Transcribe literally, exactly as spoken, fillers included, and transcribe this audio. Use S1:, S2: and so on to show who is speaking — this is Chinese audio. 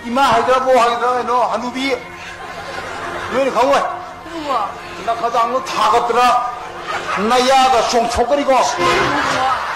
S1: 이만 하더라 뭐 하더라 너 한우비 너네 강원
S2: 누구?
S1: 나 가도 안너 다 걷더라 나 야가 숑 촉거리고